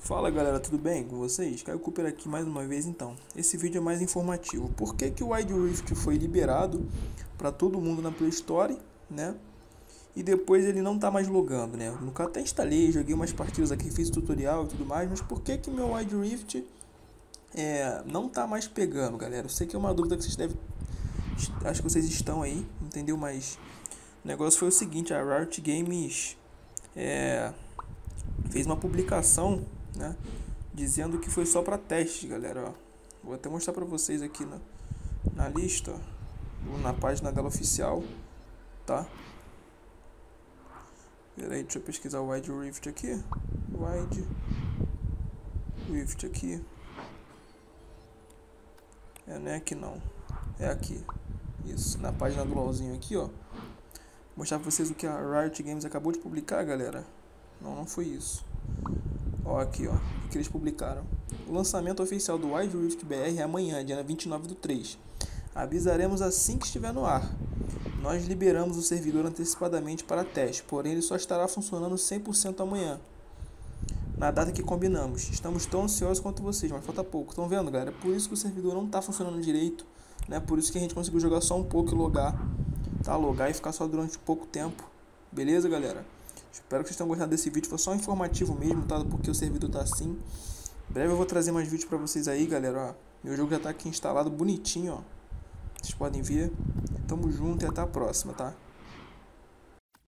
Fala galera, tudo bem com vocês? Caio Cooper aqui mais uma vez então. Esse vídeo é mais informativo. Por que que o Wild Rift foi liberado para todo mundo na Play Store, né? E depois ele não tá mais logando, né? Nunca até instalei, joguei umas partidas aqui, fiz tutorial e tudo mais, mas por que que meu Wild Rift não tá mais pegando, galera? Eu sei que é uma dúvida que vocês devem, acho que vocês estão aí, entendeu? Mas o negócio foi o seguinte, a Riot Games fez uma publicação, né, dizendo que foi só para teste, galera, ó. Vou até mostrar para vocês aqui na lista, ó, na página dela oficial, tá? Pera aí, deixa eu pesquisar o Wild Rift aqui. Wild Rift aqui. Não é aqui não. É aqui. Isso, na página do LOLzinho aqui, ó. Vou mostrar pra vocês o que a Riot Games acabou de publicar, galera. Não foi isso. Ó, aqui, ó, o que eles publicaram. O lançamento oficial do Wild Rift BR é amanhã, dia 29/3. Avisaremos assim que estiver no ar. Nós liberamos o servidor antecipadamente para teste, porém ele só estará funcionando 100% amanhã, na data que combinamos. Estamos tão ansiosos quanto vocês, mas falta pouco. Estão vendo, galera? É por isso que o servidor não está funcionando direito, né? Por isso que a gente conseguiu jogar só um pouco e logar, tá? Logar e ficar só durante pouco tempo. Beleza, galera? Espero que vocês tenham gostado desse vídeo. Foi só um informativo mesmo, tá? Porque o servidor tá assim. Em breve eu vou trazer mais vídeos pra vocês aí, galera, ó. Meu jogo já tá aqui instalado bonitinho, ó. Vocês podem ver. Tamo junto e até a próxima, tá?